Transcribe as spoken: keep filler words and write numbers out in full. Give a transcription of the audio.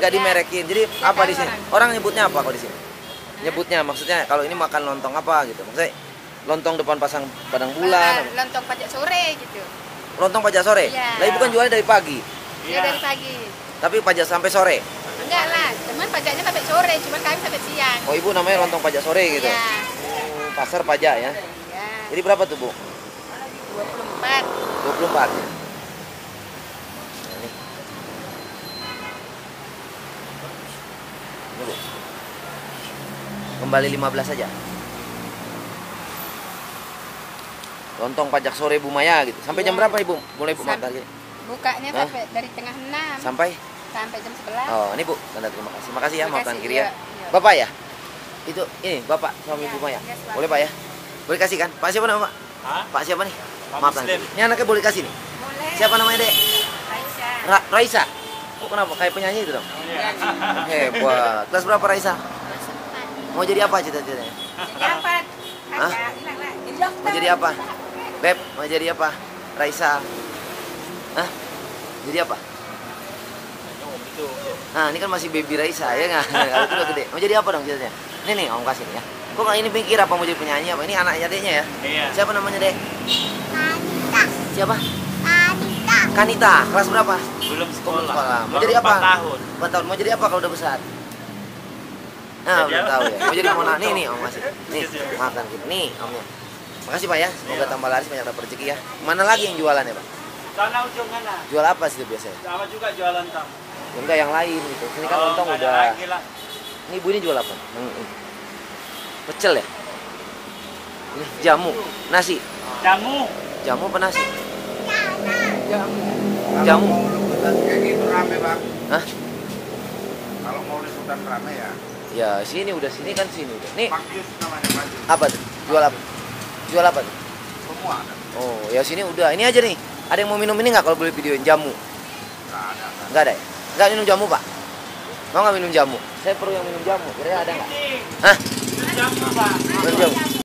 nggak Ya. dimerekin. Jadi Ya, apa kan di sini? orang. Orang nyebutnya apa kalau di sini? Nyebutnya maksudnya kalau ini makan lontong apa gitu. Maksudnya lontong depan pasang padang bulan, Nah, lontong pajak sore gitu. lontong pajak sore. Iya. Lah ibu kan jualnya dari pagi, Dia dari pagi. tapi pajak sampai sore. Enggak lah, cuman pajaknya sampai sore, cuman kami sampai siang. Oh ibu namanya lontong pajak sore gitu. Iya. Oh, pasar pajak ya. Iya. Jadi berapa tuh bu? dua puluh empat. dua puluh empat. Nah, ini. Ini bu. Kembali lima belas saja. Lontong pajak sore Bu Maya gitu. Sampai jam Iya. berapa ibu? Mulai bu Sam- makan gitu. Bukanya Hah? sampai dari tengah enam Sampai? sampai jam sebelas. Oh, ini Bu. Tanda terima kasih. Makasih ya, Terima maafkan kasih, kiri iya, ya. iya. Bapak ya? Itu ini Bapak suami Iya, Bu Maya. iya, suami. Boleh Pak ya? Boleh kasih kan? Pak siapa nama Pak? Hah? Pak siapa nih? Pak Maafkan Muslim. kiri. Ini anaknya boleh kasih nih. Boleh. Siapa namanya Dek? Aisyah. Ra Raisa. Oh, kenapa? Kayak penyanyi itu dong? Iya. Hebat. Kelas berapa Raisa? Kelas empat. Mau jadi apa cita-citanya? Jadi apa? Hah? Kakak, hilang lah. Jadi dokter. Mau jadi apa? Beb, mau jadi apa? Raisa. Hah? Jadi apa? Oh, gitu. Nah, ini kan masih baby Raisa ya nggak? Kalau itu udah gede. Mau jadi apa dong cita-citanya? Ini nih, om kasih nih ya. Kok nggak ini pikir apa mau jadi penyanyi apa? Ini anaknya adeknya ya? Iya. Siapa namanya Dek? Kanita. Siapa? Kanita. Kanita. Kelas berapa? Belum Belum sekolah. sekolah. Mau Baru jadi apa? empat tahun. empat tahun. Mau jadi apa kalau udah besar? Nah, Jadi belum apa? tahu ya. Mau jadi mona. Nih nih om kasih. Nih, makan gitu. Nih omnya. Makasih Pak ya. Semoga tambah laris banyak dapat rezeki ya. Mana lagi yang jualan ya Pak? Sana ujung sana. Jual apa sih itu biasanya? Sama juga jualan tam. Ya, enggak yang lain gitu. Sini kan Oh, lontong nggak ada udah. lagi lah. Ini ibu ini jual apa? Hmm, hmm. Pecel ya? Ini jamu, nasi. Jamu. Jamu apa nasi? Jamu. Jamu. Kalau mau liputan kayak gitu rame bang. Hah? Kalau mau liputan rame ya. Ya sini udah sini kan sini udah. Nih Pakius namanya Pak. apa tuh? Jual apa? Jual apa tuh? Semua ada. Oh ya sini udah. Ini aja nih. Ada yang mau minum ini nggak kalau beli videoin jamu? Nggak ada. Kan? Nggak ada ya? Nggak minum jamu pak? Mau nggak minum jamu? Saya perlu yang minum jamu. Kira-kira ada nggak? Hah? Jamu, Pak. Minum jamu.